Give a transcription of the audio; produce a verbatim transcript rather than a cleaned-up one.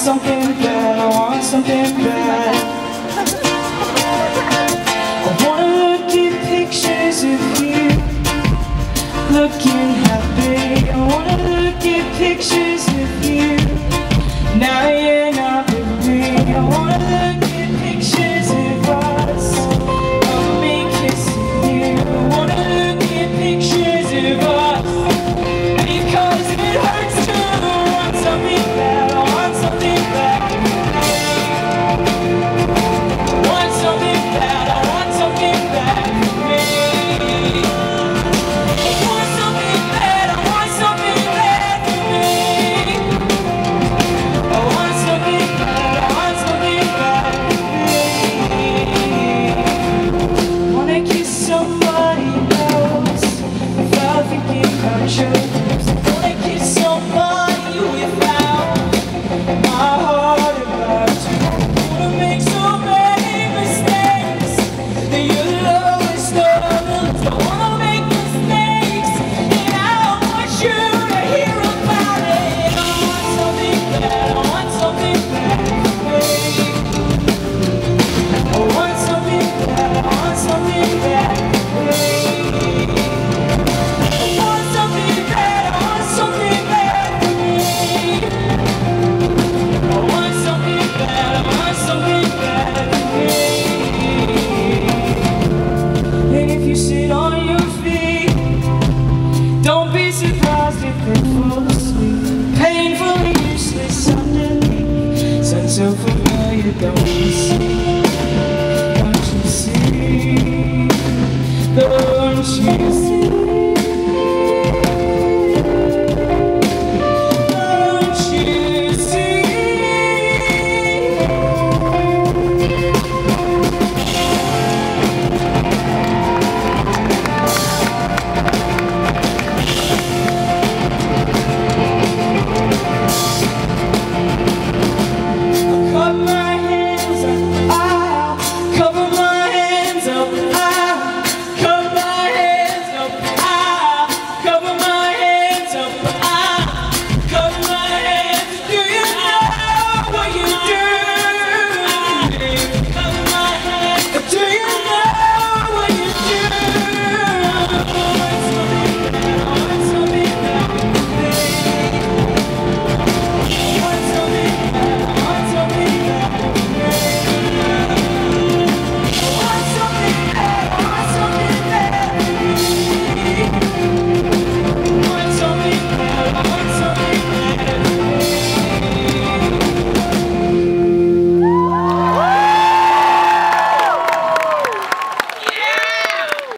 something bad, I want something bad. I wanna look at pictures of you looking happy. I wanna look at pictures of you now you're not with me. I wanna look at pictures of us, of me kissing you. I wanna look at pictures of us because it hurts to want something bad. I want something bad. I want something bad. I want something bad for me. I want something bad. I want something bad for me. I want something bad. I want something bad for me. I wanna kiss somebody else without thinking about you. I wanna kiss somebody without my heart about you. I wanna make so many mistakes that your love is stolen. I wanna make mistakes and I don't want you to hear about it. I want something bad, I want something bad for me. I want something bad, I want something bad for me. I want something bad, I want something bad for me. I want something bad, I want something bad for me. And if you sit on your feet, don't be surprised if they fall asleep. Painfully useless underneath, sense so familiar, don't you see?